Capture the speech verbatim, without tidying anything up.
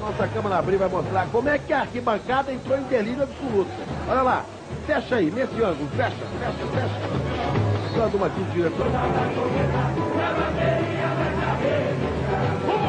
nossa câmera abrir vai mostrar como é que a arquibancada entrou em delírio absoluto. Olha lá, fecha aí, nesse ângulo, fecha, fecha, fecha. Dando uma aqui, diretor.